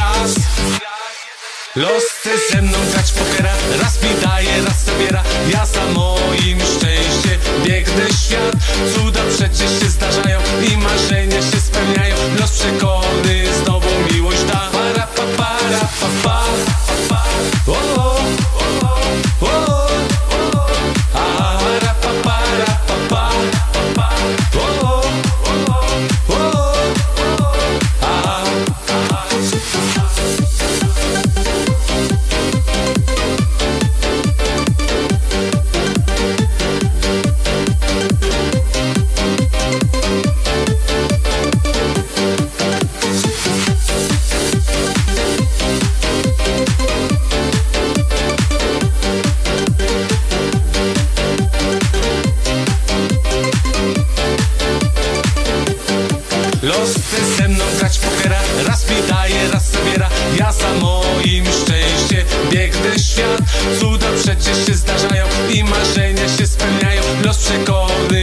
raz. Los chce ze mną grać pokera, raz mi daje, raz zabiera. Ja za moim szczęściem biegnę świat. Cuda przecież się zdarzają i marzenia się spełniają. Los przekony znowu miłość da. Para pa para pa pa pa. O o o o. Para pa para pa pa pa. O o o o. Los chce ze mną grać pokera, raz mi daje, raz zabiera. Ja za moim szczęściem biegnę świat. Cuda przecież się zdarzają i marzenia się spełniają. Los przekony